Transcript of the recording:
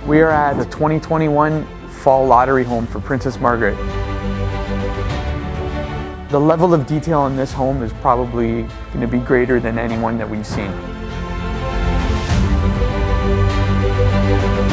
We are at the 2021 Fall Lottery home for Princess Margaret. The level of detail in this home is probably going to be greater than any one that we've seen.